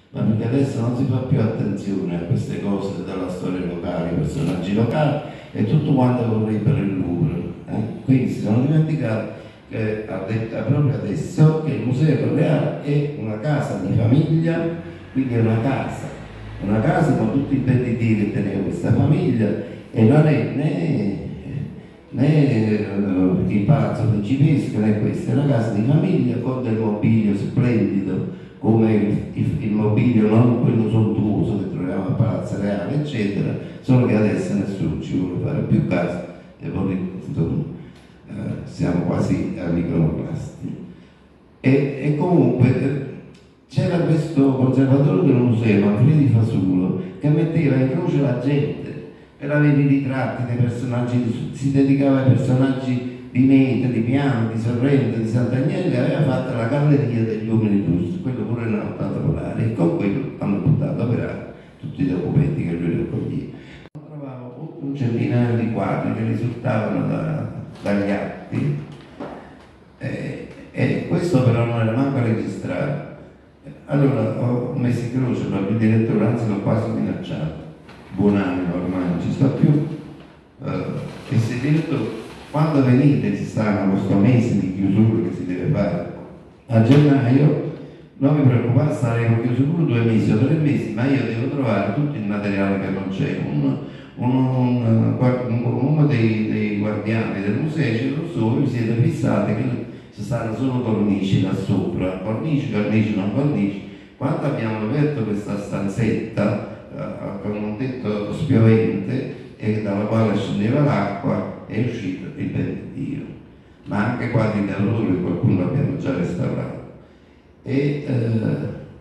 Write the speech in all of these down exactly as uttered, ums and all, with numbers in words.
ma perché adesso non si fa più attenzione a queste cose della storia locale, i personaggi locali, e tutto quanto vorrei per il Louvre. Eh? Quindi si sono dimenticati che ha detto proprio adesso che il Museo del Reale è una casa di famiglia, quindi è una casa, una casa con tutti i benedetti che teneva questa famiglia, e non è né, né uh, il palazzo principesco né questa, è una casa di famiglia con del mobilio splendido, come il, il, il mobilio non quello sontuoso che troviamo al Palazzo Reale, eccetera, solo che adesso nessuno ci vuole fare più caso e poi insomma, eh, siamo quasi all'iconoclasti. E, e comunque eh, c'era questo conservatore del museo, Manfredi Fasulo, che metteva in croce la gente per avere i ritratti dei personaggi, si dedicava ai personaggi di Meta, di Piano, di Sorrento, di Sant'Agnello, e aveva fatto la galleria degli uomini giusti, quello pure era notato polare, e con quello hanno buttato a operare tutti i documenti che lui raccoglieva. Trovavo un centinaio di quadri che risultavano da, dagli atti, eh, e questo però non era manco registrato. Allora ho messo in croce proprio il direttore, anzi l'ho quasi minacciato, buonanima ormai non ci sta più, eh, e si è detto: quando venite, ci stanno questo mese di chiusura che si deve fare a gennaio, non mi preoccupate, staremo chiusi pure due mesi o tre mesi, ma io devo trovare tutto il materiale che non c'è. Un, un, un, un, uno dei, dei guardiani del museo ci lo so, vi siete fissati che ci stanno solo cornici là sopra, cornici, cornici, non cornici. Quando abbiamo aperto questa stanzetta eh, con un tetto spiovente e dalla quale scendeva l'acqua, è uscito il Benedetto, ma anche quadri da loro che qualcuno abbiamo già restaurato. E eh,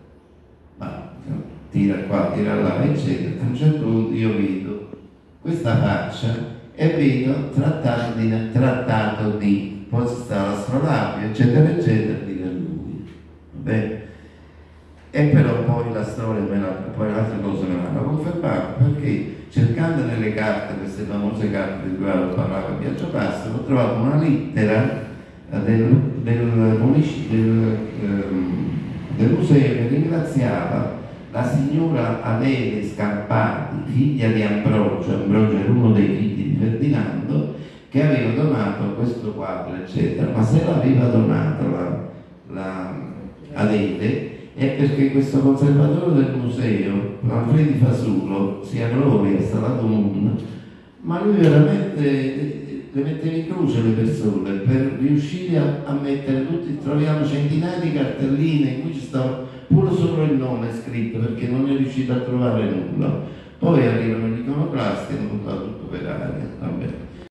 ma, tira qua, tira là, eccetera. A un certo punto io vedo questa faccia e vedo trattato di, trattato di poi sta l'astrolabio, eccetera, eccetera, di lui. Vabbè. E però poi la storia, me la, poi le altre cose me l'hanno confermato, perché cercando nelle carte, queste famose carte di cui avevo parlato a Biagio Pasto, ho trovato una lettera del, del, del, ehm, del museo che ringraziava la signora Adele Scarpati, figlia di Ambrogio. Ambrogio era uno dei figli di Ferdinando, che aveva donato questo quadro, eccetera. Ma se l'aveva donato la, la Adele è perché questo conservatore del museo, Manfredi Fasulo, sia gloria, Salato Moon, ma lui veramente le metteva in croce le persone per riuscire a, a mettere tutti. Troviamo centinaia di cartelline in cui ci stava pure solo il nome scritto, perché non è riuscito a trovare nulla. Poi arrivano gli iconoclasti e hanno buttato tutto per aria. Vabbè.